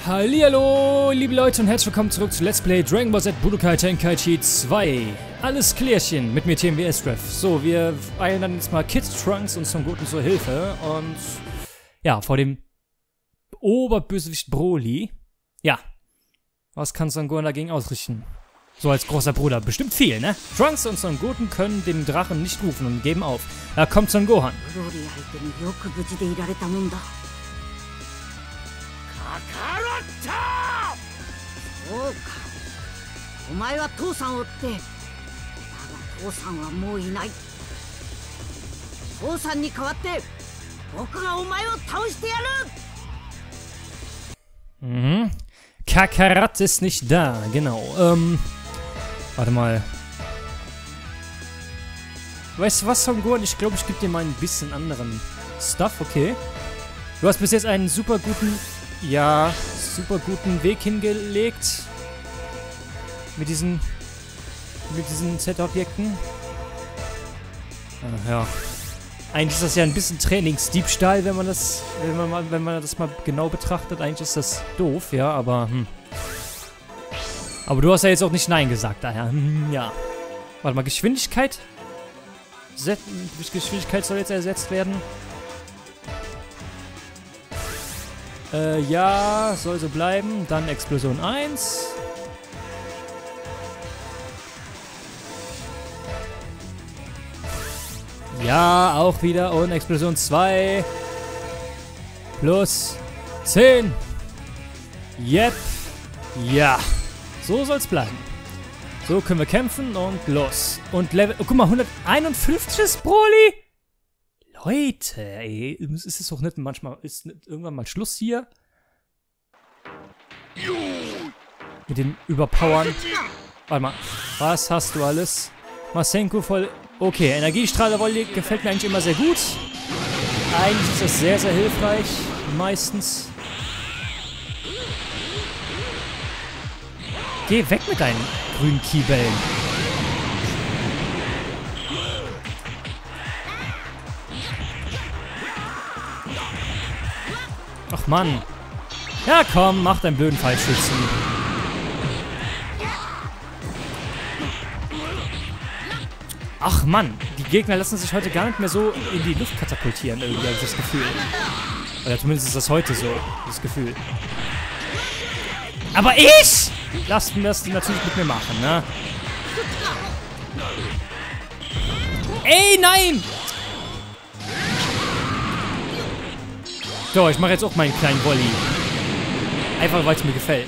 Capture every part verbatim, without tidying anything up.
Hallihallo, liebe Leute und herzlich willkommen zurück zu Let's Play Dragon Ball Z Budokai Tenkaichi zwei. Alles Klärchen mit mir T M W S-Ref. So, wir eilen dann jetzt mal Kid Trunks und Son Goten zur Hilfe und ja, vor dem Oberbösewicht Broly. Ja, was kann Son Gohan dagegen ausrichten? So als großer Bruder, bestimmt viel, ne? Trunks und Son Goten können den Drachen nicht rufen und geben auf. Da kommt Son Gohan. Mhm. Kakarot ist nicht da, genau. Ähm, warte mal. Weißt du was, Son Gohan? Ich glaube, ich gebe dir mal ein bisschen anderen Stuff, okay? Du hast bis jetzt einen super guten, ja, super guten Weg hingelegt. Mit diesen, mit diesen Z-Objekten. Ah, ja. Eigentlich ist das ja ein bisschen Trainingsdiebstahl, wenn man das, wenn man mal, wenn man das mal genau betrachtet. Eigentlich ist das doof, ja, aber hm. Aber du hast ja jetzt auch nicht Nein gesagt, daher, hm, ja. Warte mal, Geschwindigkeit? Set Geschwindigkeit soll jetzt ersetzt werden. Äh, ja, soll so bleiben. Dann Explosion eins. Ja, auch wieder. Und Explosion zwei. Plus zehn. Yep. Ja. So soll's bleiben. So können wir kämpfen und los. Und Level... Oh, guck mal, hunderteinundfünfzig ist Broly. Leute, ey. Ist es doch nicht manchmal... Ist nicht irgendwann mal Schluss hier? Mit den Überpowern. Warte mal. Was hast du alles? Masenko voll... Okay, Energiestrahlervolley gefällt mir eigentlich immer sehr gut. Eigentlich ist das sehr, sehr hilfreich. Meistens. Geh weg mit deinen grünen Kiebällen. Ach Mann. Ja komm, mach deinen blöden Fallschützen. Ach Mann, die Gegner lassen sich heute gar nicht mehr so in die Luft katapultieren, irgendwie, habe ich das Gefühl. Oder zumindest ist das heute so, das Gefühl. Aber ich lassen das natürlich mit mir machen, ne? Ey, nein! So, ich mache jetzt auch meinen kleinen Volley. Einfach, weil es mir gefällt.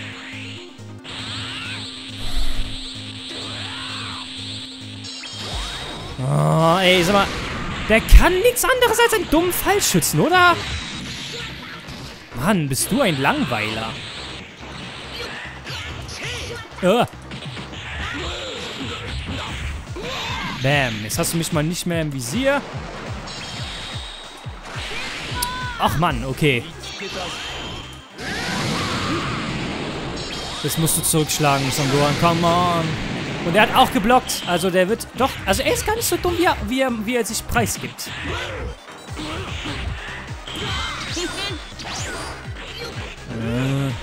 Oh, ey, sag mal, der kann nichts anderes als einen dummen Fallschützen, oder? Mann, bist du ein Langweiler. Oh. Bam, jetzt hast du mich mal nicht mehr im Visier. Ach Mann, okay. Jetzt musst du zurückschlagen, Son Gohan, come on. Und er hat auch geblockt. Also der wird doch... Also er ist gar nicht so dumm, wie er, wie er, wie er sich preisgibt. Äh.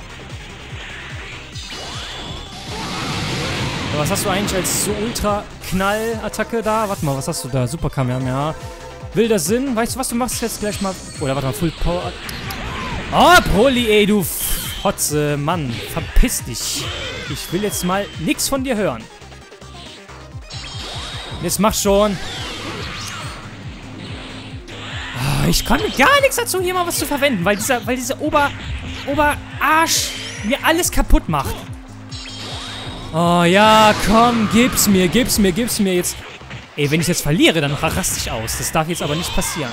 Was hast du eigentlich als so Ultra-Knall-Attacke da? Warte mal, was hast du da? Super Kamehameha. Wilder Sinn. Weißt du was, du machst jetzt gleich mal... Oder warte mal, Full Power... Oh, Broly, ey, du Fotze. Mann, verpiss dich. Ich will jetzt mal nichts von dir hören. Jetzt mach schon. Oh, ich kann gar nichts dazu, hier mal was zu verwenden, weil dieser, weil dieser Ober, Oberarsch mir alles kaputt macht. Oh ja, komm, gib's mir, gib's mir, gib's mir jetzt. Ey, wenn ich jetzt verliere, dann raste ich aus. Das darf jetzt aber nicht passieren.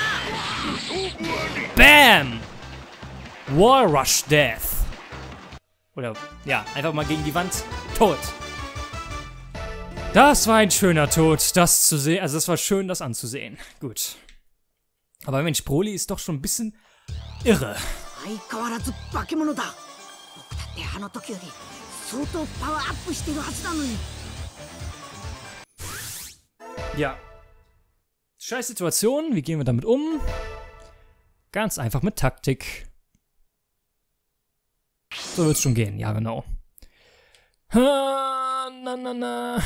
Bam! War Rush Death. Oder, ja, einfach mal gegen die Wand. Tot. Das war ein schöner Tod, das zu sehen. Also, das war schön, das anzusehen. Gut. Aber Mensch, Broly ist doch schon ein bisschen irre. Ja. Scheiß Situation. Wie gehen wir damit um? Ganz einfach mit Taktik. So wird's schon gehen, ja genau. Ha, na, na, na.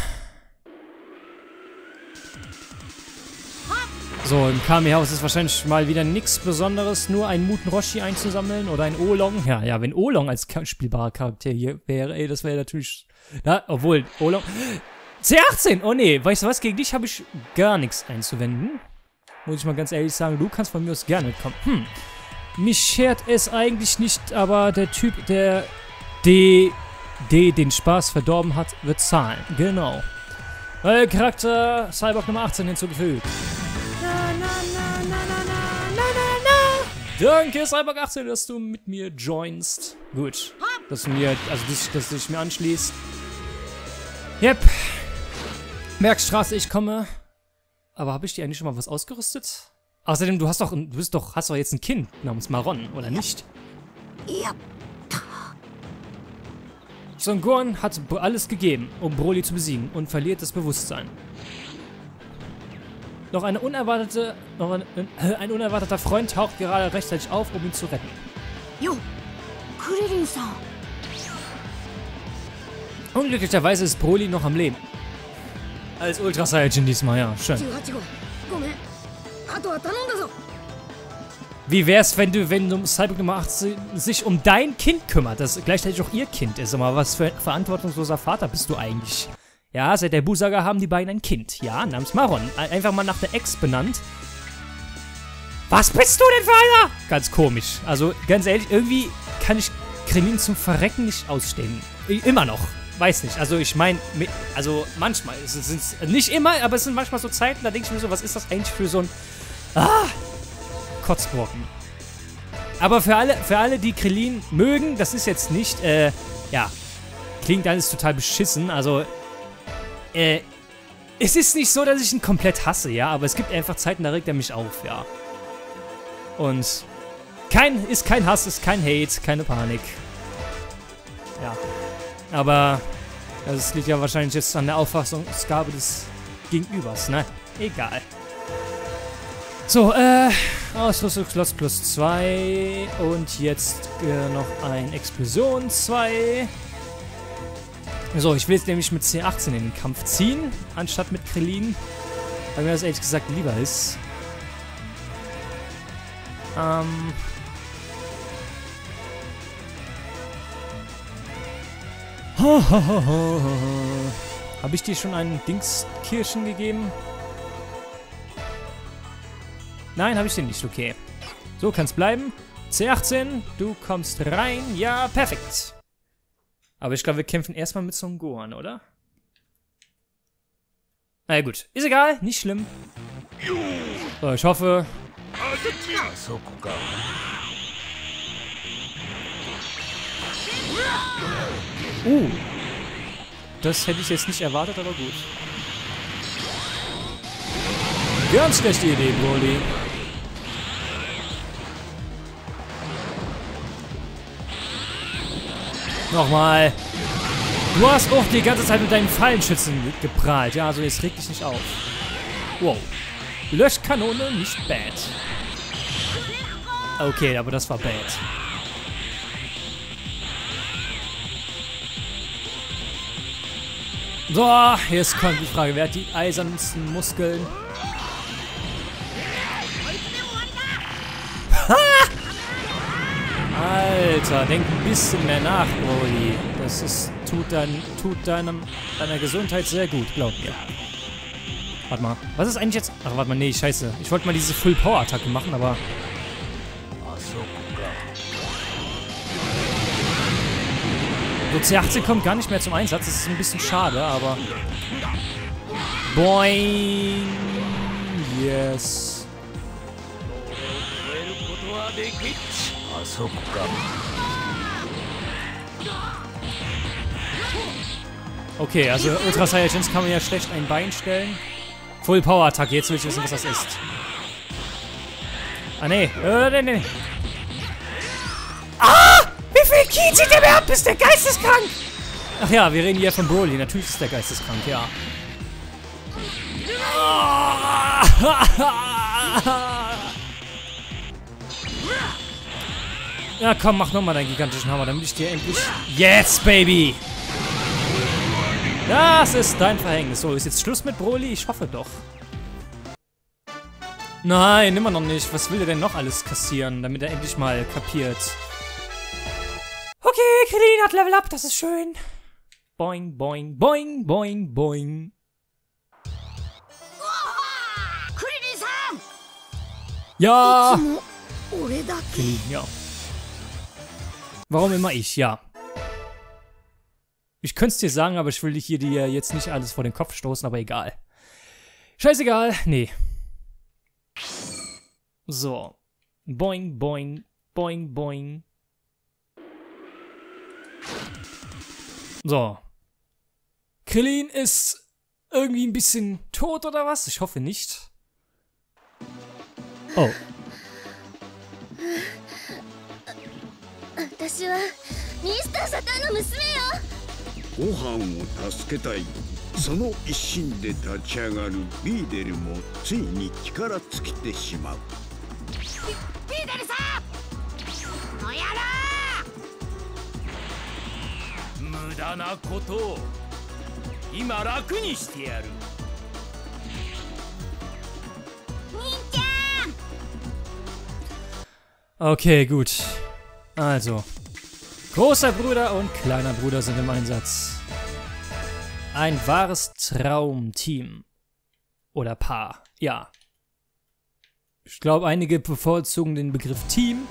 So, im Kami-Haus ist wahrscheinlich mal wieder nichts Besonderes, nur einen Muten Roshi einzusammeln oder ein Oolong. Ja, ja, wenn Oolong als spielbarer Charakter hier wäre, ey, das wäre natürlich... Na, obwohl, Oolong... C achtzehn! Oh nee, weißt du was, gegen dich habe ich gar nichts einzuwenden. Muss ich mal ganz ehrlich sagen, du kannst von mir aus gerne kommen. Hm, mich schert es eigentlich nicht, aber der Typ, der D, D den Spaß verdorben hat, wird zahlen. Genau. Neuer Charakter, Cyborg Nummer achtzehn hinzugefügt. Na, na, na, na, na, na, na, na. Danke, Cyborg achtzehn, dass du mit mir joinst. Gut. Dass du mir, also dass, dass du dich mir anschließt. Yep. Merkstraße, ich komme. Aber habe ich dir eigentlich schon mal was ausgerüstet? Außerdem, du hast doch, du bist doch, hast doch jetzt ein Kind namens Maron, oder nicht? Ja. Son Gohan hat alles gegeben, um Broly zu besiegen und verliert das Bewusstsein. Noch eine unerwartete, noch ein, äh, ein unerwarteter Freund taucht gerade rechtzeitig auf, um ihn zu retten. Jo, Krillin-san. Unglücklicherweise ist Broly noch am Leben. Als Ultra Saiyajin diesmal, ja, schön. Wie wär's, wenn du, wenn du Cyborg Nummer achtzehn sich um dein Kind kümmert, das gleichzeitig auch ihr Kind ist? Aber was für ein verantwortungsloser Vater bist du eigentlich? Ja, seit der Buu-Saga haben die beiden ein Kind, ja, namens Maron. Einfach mal nach der Ex benannt. Was bist du denn für einer? Ganz komisch. Also, ganz ehrlich, irgendwie kann ich Krillin zum Verrecken nicht ausstehen. Immer noch. Weiß nicht. Also, ich meine, also manchmal. Es sind nicht immer, aber es sind manchmal so Zeiten, da denke ich mir so, was ist das eigentlich für so ein... Ah! Kotzbrocken. Aber für alle, für alle, die Krillin mögen, das ist jetzt nicht, äh, ja, klingt alles total beschissen, also, äh, es ist nicht so, dass ich ihn komplett hasse, ja, aber es gibt einfach Zeiten, da regt er mich auf, ja. Und kein, ist kein Hass, ist kein Hate, keine Panik. Ja. Aber das liegt ja wahrscheinlich jetzt an der Auffassungsgabe des Gegenübers, ne? Egal. So, äh, Ausrüstungsschloss plus zwei und jetzt äh, noch ein Explosion zwei. So, ich will jetzt nämlich mit C achtzehn in den Kampf ziehen, anstatt mit Krillin, weil mir das ehrlich gesagt lieber ist. Ähm... Habe ich dir schon einen Dingskirschen gegeben? Nein, habe ich den nicht. Okay. So, kann's bleiben. C achtzehn, du kommst rein. Ja, perfekt. Aber ich glaube, wir kämpfen erstmal mit Son Gohan, oder? Na ja, gut. Ist egal. Nicht schlimm. So, ich hoffe... Uh. Das hätte ich jetzt nicht erwartet, aber gut. Ganz schlechte Idee, Broly. Nochmal. Du hast auch die ganze Zeit mit deinen Fallenschützen geprahlt. Ja, also jetzt reg dich nicht auf. Wow. Löschkanone, nicht bad. Okay, aber das war bad. So, jetzt kommt die Frage, wer hat die eisernsten Muskeln? Alter, denk ein bisschen mehr nach, Broly. Das ist, tut, dein, tut deinem, deiner Gesundheit sehr gut, glaub mir. Warte mal, was ist eigentlich jetzt? Ach, warte mal, nee, scheiße. Ich wollte mal diese Full-Power-Attacke machen, aber... So, C achtzehn kommt gar nicht mehr zum Einsatz. Das ist ein bisschen schade, aber... Boing! Yes. Okay, also Ultra Saiyajins kann man ja schlecht ein Bein stellen. Full Power Attacke, jetzt will ich wissen, was das ist. Ah, nee. Äh, nee, nee. Ah! Wie viel Ki zieht der mir ab? Ist der geisteskrank? Ach ja, wir reden hier von Broly. Natürlich ist der geisteskrank, ja. Ja, komm, mach nochmal deinen gigantischen Hammer, damit ich dir endlich... Yes, Baby! Das ist dein Verhängnis. So, ist jetzt Schluss mit Broly? Ich hoffe doch. Nein, immer noch nicht. Was will er denn noch alles kassieren, damit er endlich mal kapiert? Okay, Krillin hat Level Up, das ist schön. Boing, boing, boing, boing, boing. Ja! Krillin, ja. Warum immer ich? Ja. Ich könnte es dir sagen, aber ich will dich hier dir jetzt nicht alles vor den Kopf stoßen, aber egal. Scheißegal. Nee. So. Boing, boing, boing, boing. So. Krillin ist irgendwie ein bisschen tot oder was? Ich hoffe nicht. Oh. 私はミスター・サタンの娘よ。 ご飯を助けたい。その一心で立ち上がるビーデルもついに力尽きてしまう。ビ, ビーデルさん、のやら。無駄なことを今楽にしてやる。 兄ちゃん。 Okay, gut. Also, großer Bruder und kleiner Bruder sind im Einsatz. Ein wahres Traumteam. Oder Paar, ja. Ich glaube, einige bevorzugen den Begriff Team.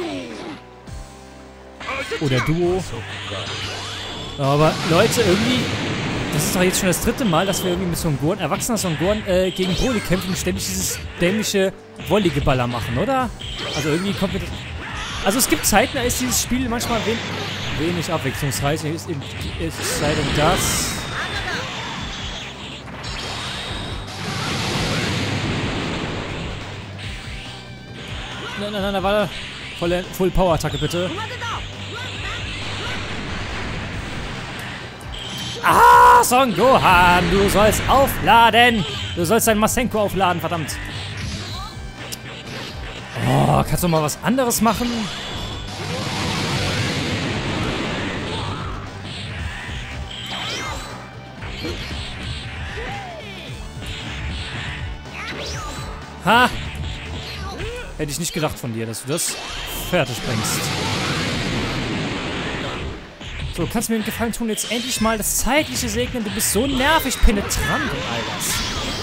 Oder Duo. Aber Leute, irgendwie... Das ist doch jetzt schon das dritte Mal, dass wir irgendwie mit Son Gohan, erwachsener Son Gohan, äh, gegen Broly kämpfen und ständig dieses dämliche Volleygeballer machen, oder? Also irgendwie kommt mir das... Also es gibt Zeiten, da ist dieses Spiel manchmal wen wenig abwechslungsreich. Es sei denn das... Nein, nein, nein, warte. Voll, Full Power Attacke bitte. Ah, Son Gohan, du sollst aufladen. Du sollst dein Masenko aufladen, verdammt. Oh, kannst du mal was anderes machen? Ha! Hätte ich nicht gedacht von dir, dass du das fertig bringst. So, kannst du mir einen Gefallen tun, jetzt endlich mal das Zeitliche segnen? Du bist so nervig penetrant und all das.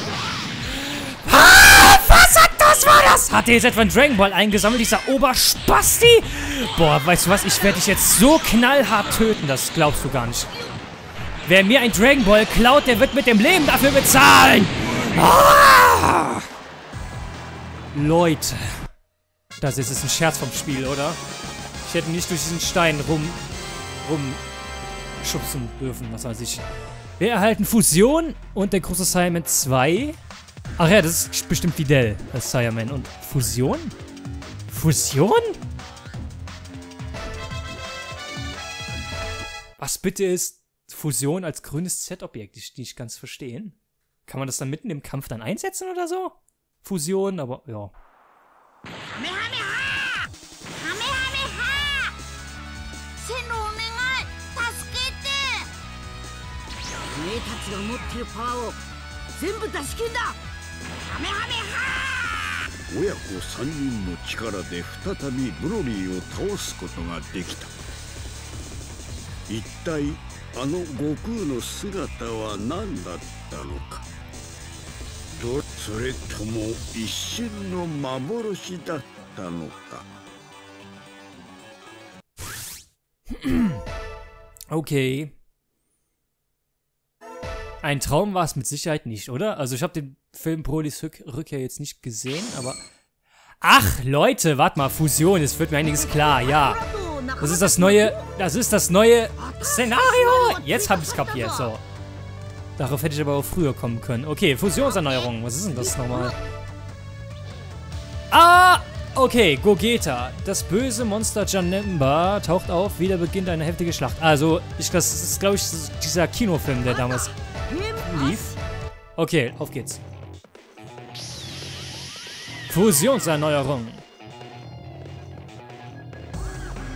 Ah, was hat das, war das? Hat der jetzt etwa einen Dragon Ball eingesammelt, dieser Oberspasti? Boah, weißt du was, ich werde dich jetzt so knallhart töten, das glaubst du gar nicht. Wer mir ein Dragon Ball klaut, der wird mit dem Leben dafür bezahlen. Ah! Leute. Das ist jetzt ein Scherz vom Spiel, oder? Ich hätte nicht durch diesen Stein rum... rumschubsen dürfen, was weiß ich. Wir erhalten Fusion und der große Saiyaman zwei. Ach ja, das ist bestimmt Videl als Saiyaman. Und Fusion? Fusion? Was bitte ist Fusion als grünes Z-Objekt? Ich nicht ganz verstehen. Kann man das dann mitten im Kampf dann einsetzen oder so? Fusion, aber ja. 親子三人の力で再びブロリーを倒すことができた。一体あの悟空の姿は何だったのか。とそれとも一瞬の幻だったのか。 Okay. Ein Traum war es mit Sicherheit nicht, oder? Also ich habe den Film Brolys Rück Rückkehr jetzt nicht gesehen, aber... Ach, Leute, warte mal, Fusion, es wird mir einiges klar, ja. Das ist das neue... Das ist das neue Szenario! Jetzt habe ich es kapiert, so. Darauf hätte ich aber auch früher kommen können. Okay, Fusionserneuerung, was ist denn das nochmal? Ah! Okay, Gogeta. Das böse Monster Janemba taucht auf, wieder beginnt eine heftige Schlacht. Also, ich, das ist, glaube ich, dieser Kinofilm, der damals lief. Okay, auf geht's. Fusionserneuerung.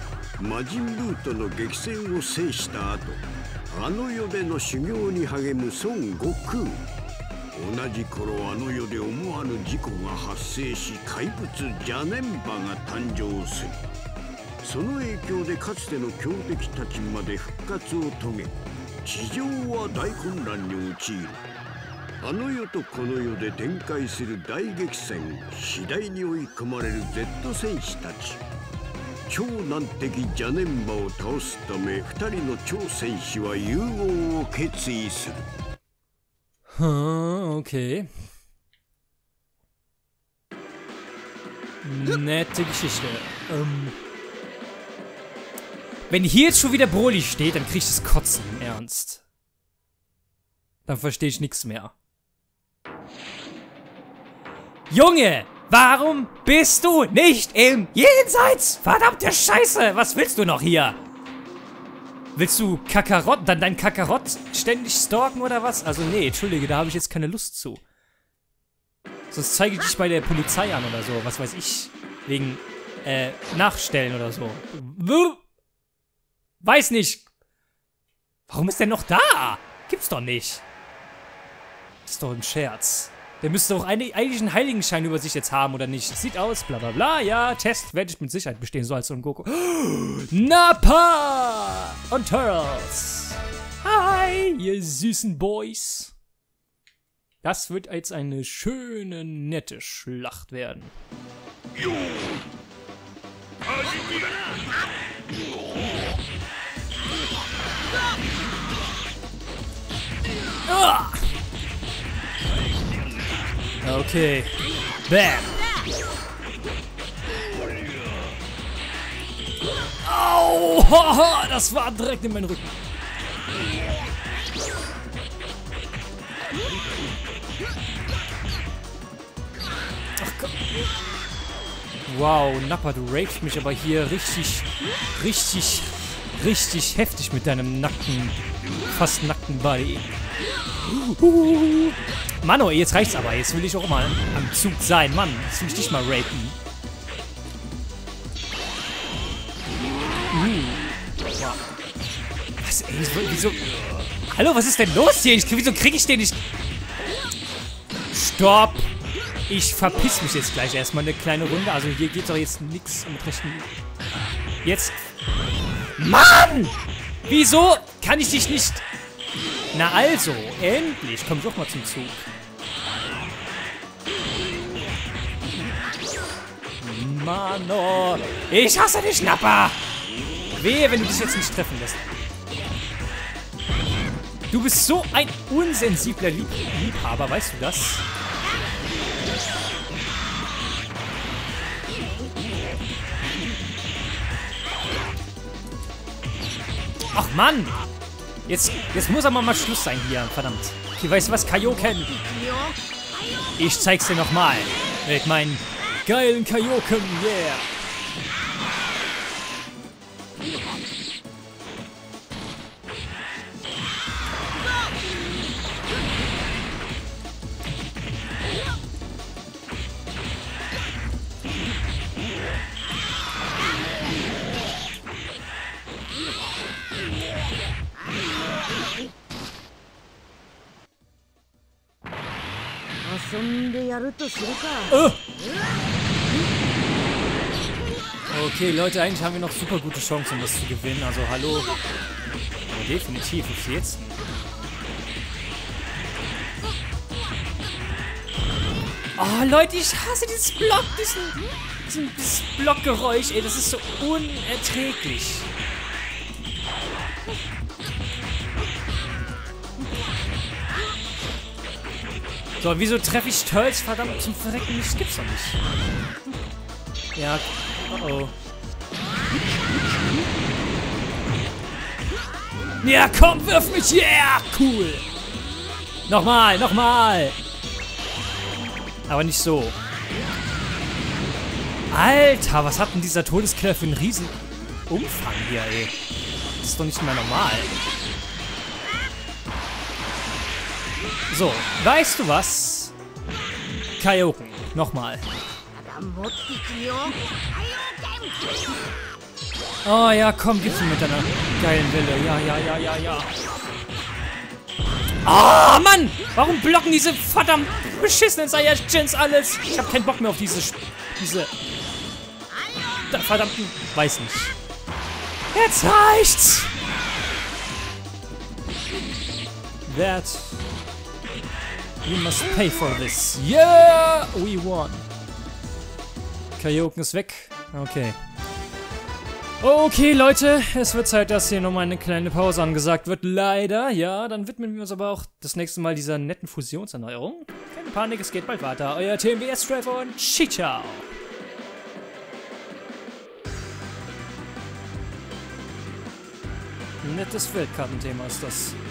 魔人ブーとの激戦を制した後、あの世での修行に励む孫悟空。同じ頃あの世で思わぬ事故が発生し、怪物邪念波が誕生する。その影響でかつての強敵たちまで復活を遂げ、地上は大混乱に陥る。あの世とこの世で展開する大激戦、次第に追い込まれる Z 戦士たち。超難敵邪念波を倒すため、ふたりの超戦士は融合を決意する。 Hm, okay. Nette Geschichte. Ähm. Wenn hier jetzt schon wieder Broly steht, dann krieg ich das Kotzen im Ernst. Dann verstehe ich nichts mehr. Junge, warum bist du nicht im Jenseits? Verdammte Scheiße, was willst du noch hier? Willst du Kakarott, dann dein Kakarott ständig stalken oder was? Also nee, entschuldige, da habe ich jetzt keine Lust zu. Sonst zeige ich dich bei der Polizei an oder so, was weiß ich. Wegen, äh, Nachstellen oder so. Weiß nicht. Warum ist der noch da? Gibt's doch nicht. Ist doch ein Scherz. Der müsste doch eigentlich einen Heiligenschein über sich jetzt haben, oder nicht? Sieht aus, bla bla bla. Ja, Test werde ich mit Sicherheit bestehen, so als Son Goku. Nappa und Turtles. Hi, ihr süßen Boys. Das wird jetzt eine schöne, nette Schlacht werden. Ah! Okay. Bam. Au! Haha, das war direkt in meinen Rücken. Ach Gott. Wow, Nappa, du rapst mich aber hier richtig, richtig, richtig heftig mit deinem nackten, fast nackten Body. Uh. Mano, jetzt reicht's aber. Jetzt will ich auch mal am Zug sein. Mann, jetzt will ich dich mal rapen. Uh. Wow. Was, ey, wieso? Hallo, was ist denn los hier? Ich, wieso kriege ich den nicht? Stopp! Ich verpiss mich jetzt gleich erstmal eine kleine Runde. Also hier geht doch jetzt nichts mit rechten... Jetzt... Mann! Wieso kann ich dich nicht... Na also, endlich. Komm doch mal zum Zug. Mano. Ich hasse dich, Nappa. Wehe, wenn du dich jetzt nicht treffen lässt. Du bist so ein unsensibler Lieb Liebhaber, weißt du das? Ach Mann! Jetzt, jetzt muss aber mal Schluss sein hier, verdammt. Okay, weißt du was, Kaioken? Ich zeig's dir nochmal. Mit meinen geilen Kaioken, yeah! Oh. Okay, Leute, eigentlich haben wir noch super gute Chancen, um das zu gewinnen. Also, hallo. Aber definitiv, was jetzt? Oh, Leute, ich hasse dieses Block, diesen, diesen, dieses Blockgeräusch, ey, das ist so unerträglich. So, wieso treffe ich Turtles verdammt zum Verrecken nicht? Gibt's doch nicht. Ja, oh oh. Ja, komm, wirf mich, yeah, cool. Nochmal, nochmal. Aber nicht so. Alter, was hat denn dieser Todeskiller für einen riesen Umfang hier, ey? Das ist doch nicht mehr normal. So, weißt du was? Kaioken, nochmal. Oh ja, komm, gib sie mit deiner geilen Welle. Ja, ja, ja, ja, ja. Ah, oh, Mann! Warum blocken diese verdammt beschissenen Saiyajins alles? Ich hab keinen Bock mehr auf diese... Diese... Verdammten... Weiß nicht. Jetzt reicht's! That... We must pay for this. Yeah! We won. Kaioken ist weg. Okay. Okay, Leute, es wird Zeit, dass hier nochmal eine kleine Pause angesagt wird. Leider, ja, dann widmen wir uns aber auch das nächste Mal dieser netten Fusionserneuerung. Keine Panik, es geht bald weiter. Euer T M W S-Drive und Ciao! Nettes Weltkartenthema ist das.